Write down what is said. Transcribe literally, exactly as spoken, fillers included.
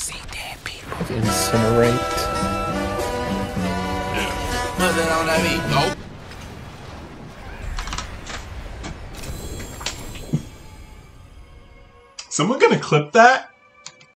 see dead people. Incinerate. Nothing on that beat. Nope. Someone gonna clip that?